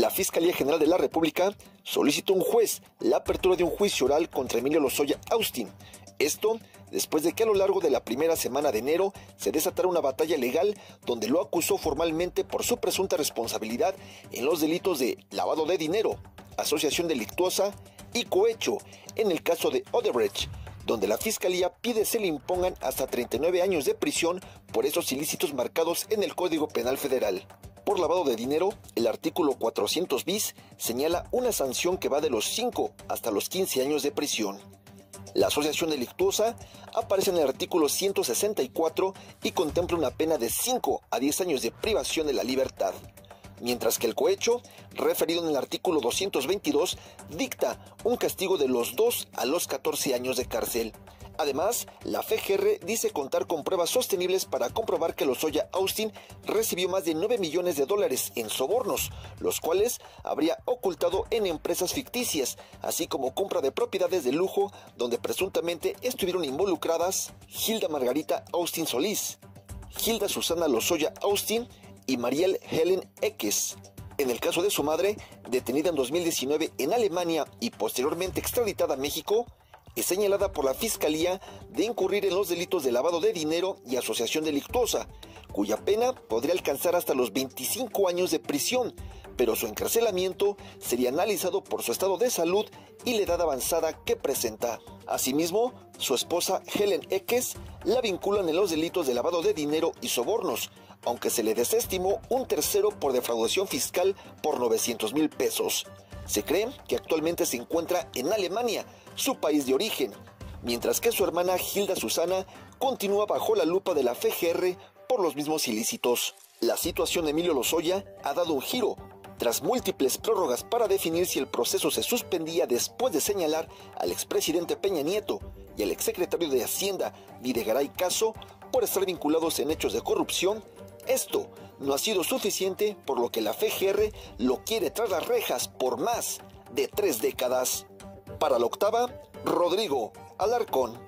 La Fiscalía General de la República solicitó a un juez la apertura de un juicio oral contra Emilio Lozoya Austin. Esto después de que a lo largo de la primera semana de enero se desatara una batalla legal donde lo acusó formalmente por su presunta responsabilidad en los delitos de lavado de dinero, asociación delictuosa y cohecho en el caso de Odebrecht, donde la Fiscalía pide se le impongan hasta 39 años de prisión por esos ilícitos marcados en el Código Penal Federal. Por lavado de dinero, el artículo 400 bis señala una sanción que va de los 5 hasta los 15 años de prisión. La asociación delictuosa aparece en el artículo 164 y contempla una pena de 5 a 10 años de privación de la libertad, mientras que el cohecho, referido en el artículo 222, dicta un castigo de los 2 a los 14 años de cárcel. Además, la FGR dice contar con pruebas sostenibles para comprobar que Lozoya Austin recibió más de 9 millones de dólares en sobornos, los cuales habría ocultado en empresas ficticias, así como compra de propiedades de lujo donde presuntamente estuvieron involucradas Hilda Margarita Austin Solís, Hilda Susana Lozoya Austin y Mariel Helen Ekes. En el caso de su madre, detenida en 2019 en Alemania y posteriormente extraditada a México, es señalada por la Fiscalía de incurrir en los delitos de lavado de dinero y asociación delictuosa, cuya pena podría alcanzar hasta los 25 años de prisión, pero su encarcelamiento sería analizado por su estado de salud y la edad avanzada que presenta. Asimismo, su esposa Helen Ekes la vinculan en los delitos de lavado de dinero y sobornos, aunque se le desestimó un tercero por defraudación fiscal por 900,000 pesos. Se cree que actualmente se encuentra en Alemania, su país de origen, mientras que su hermana Hilda Susana continúa bajo la lupa de la FGR por los mismos ilícitos. La situación de Emilio Lozoya ha dado un giro, tras múltiples prórrogas para definir si el proceso se suspendía después de señalar al expresidente Peña Nieto y al exsecretario de Hacienda Videgaray Caso por estar vinculados en hechos de corrupción. Esto no ha sido suficiente, por lo que la FGR lo quiere tras las rejas por más de 3 décadas. Para la Octava, Rodrigo Alarcón.